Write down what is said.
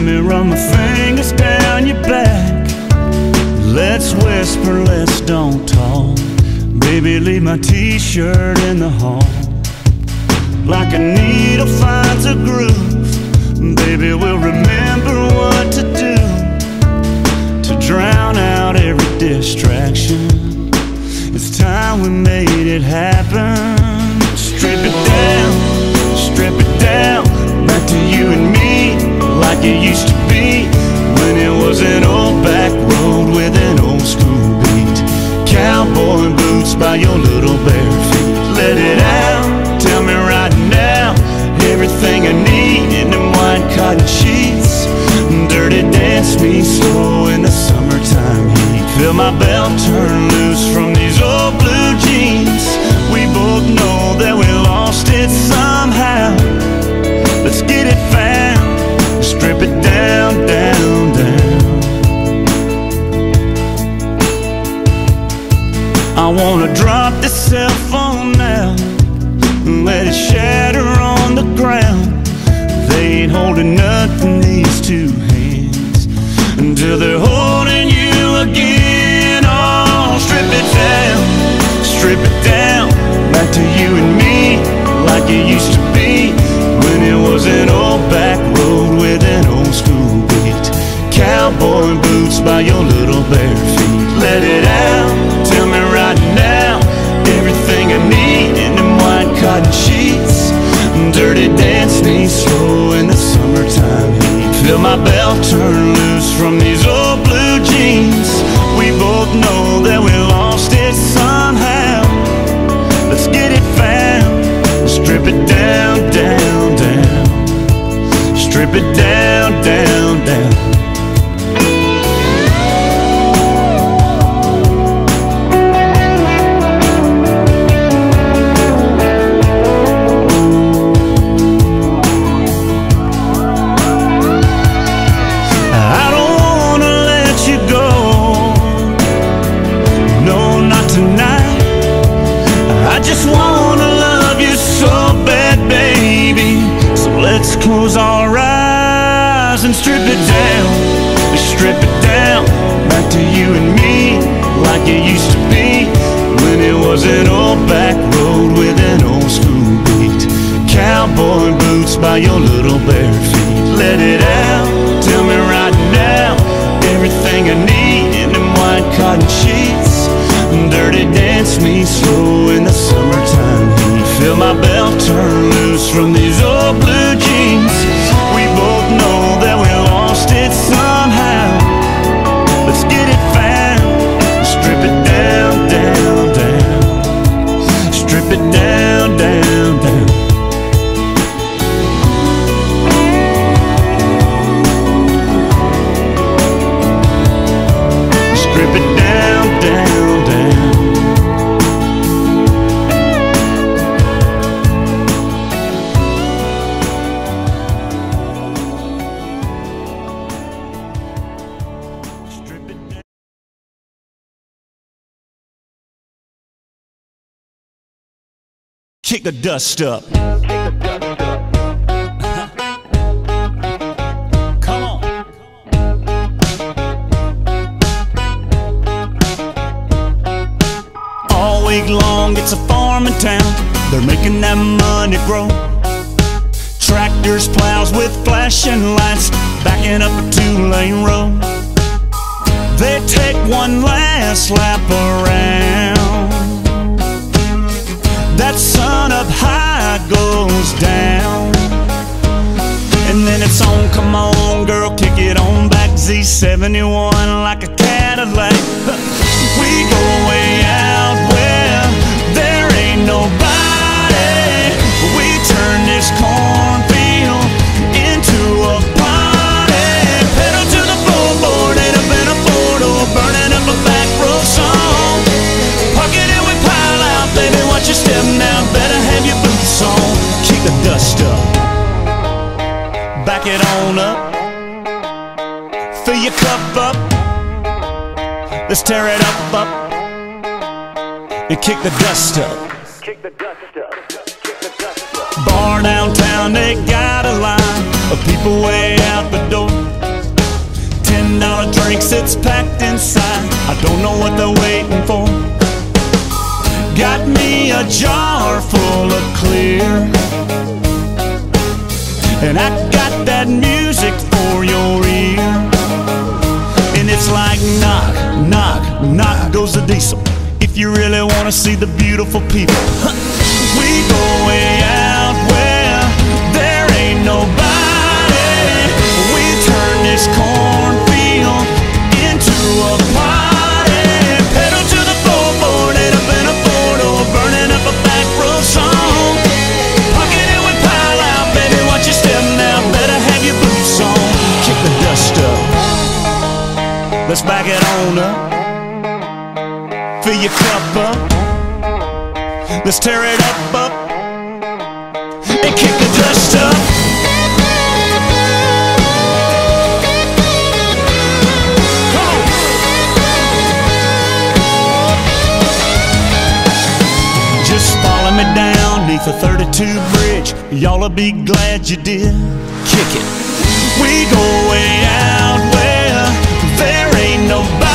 me run my fingers down your back. Let's whisper, let's don't talk. Baby, leave my t-shirt in the hall. Like a needle finds a groove, baby, we'll remember what to do to drown out every distraction. It's time we made it happen. Strip it down, back to you and me, like it used to be when it was an old back road with an old school beat. Cowboy boots by your little bare feet. Let it out, tell me right now everything I need in them white cotton sheets. Dirty dance me slow in the summertime heat. Feel my belt turn loose from these old blue jeans. We both know that we lost it somehow. Let's get it found. Strip it down, down, down. I wanna drop this cell phone now and let it shatter on the ground. They ain't holding nothing, these two hands, until they're holding you again. Oh, strip it down, back to you and me, like it used to be when it was an old back road with an old school beat. Cowboy boots by your little bare feet. Let it out, tell me right now everything I need in them white cotton sheets. Dirty dance me slow in the summertime heat. Feel my belt turn loose from these old blue jeans. We both know that we lost it somehow. Let's get it found. Strip it down, down, down. Strip it down, down, down. Close our eyes and strip it down, back to you and me, like it used to be when it was an old back road with an old school beat. Cowboy boots by your little bare feet. Let it out, tell me right now everything I need in them white cotton sheets. Dirty dance me slow in the summertime heat. Feel my belt turn loose from these old blue jeans. We both know that we lost it somehow. Let's get it found. Strip it down, down, down. Strip it down, down, down. Strip it down, down, down. Kick the dust up. Come on. All week long it's a farming town. They're making that money grow. Tractors, plows with flashing lights, backing up a two-lane road. They take one last lap around. That sun up high goes down, and then it's on, come on girl, kick it on back. Z71 like a Cadillac. We go way out where there ain't nobody. We turn this cornfield into a party. Pedal to the floorboard and up in a four-door, burning up a back road song. Park it and we pile out, baby, watch your step now, better have your boots on. Kick the dust up, back it on up, fill your cup up, let's tear it up, and kick the dust up. Bar downtown, they got a line of people way out the door. $7 drinks that's packed inside. I don't know what they're waiting for. Got me a jar full of clear, and I got that music for your ear. And it's like knock, knock, knock goes the diesel. If you really want to see the beautiful people, we go way out where there ain't nobody. We turn this cornfield into a party. Pedal to the floorboard, head up in a four-door, burning up a back row song. Pocket it with pile out, baby, watch your step now. Better have your boots on. Kick the dust up. Let's back it on up. Fill your cup up. Let's tear it up, and kick the dust up. Come on. Just follow me down neath the 32 bridge. Y'all'll be glad you did. Kick it. We go way out where there ain't nobody.